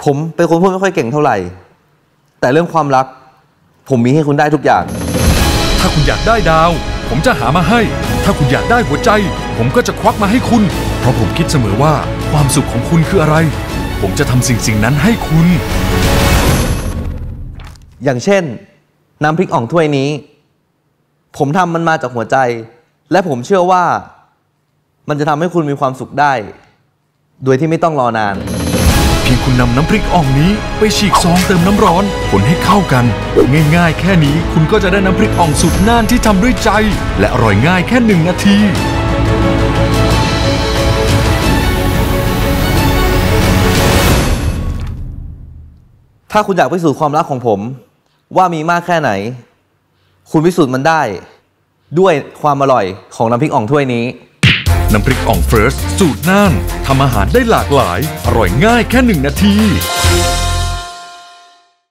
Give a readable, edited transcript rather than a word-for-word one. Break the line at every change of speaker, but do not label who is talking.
ผมเป็นคนพูดไม่ค่อยเก่งเท่าไหร่แต่เรื่องความรักผมมีให้คุณได้ทุกอย่าง
ถ้าคุณอยากได้ดาวผมจะหามาให้ถ้าคุณอยากได้หัวใจผมก็จะควักมาให้คุณเพราะผมคิดเสมอว่าความสุขของคุณคืออะไรผมจะทำสิ่งนั้นให้คุณ
อย่างเช่นน้ำพริกอ่องถ้วยนี้ผมทำมันมาจากหัวใจและผมเชื่อว่ามันจะทำให้คุณมีความสุขได้โดยที่ไม่ต้องรอนาน
เพียงคุณนำน้ำพริกอ่องนี้ไปฉีกซองเติมน้ำร้อนคนให้เข้ากันง่ายๆแค่นี้คุณก็จะได้น้ำพริกอ่องสุดน่านที่ทำด้วยใจและอร่อยง่ายแค่1 นาที
ถ้าคุณอยากพิสูจน์ความรักของผมว่ามีมากแค่ไหนคุณพิสูจน์มันได้ด้วยความอร่อยของน้ำพริกอ่องถ้วยนี้
น้ำพริกอ่องเฟิร์สสูตรน่านทำอาหารได้หลากหลายอร่อยง่ายแค่1 นาที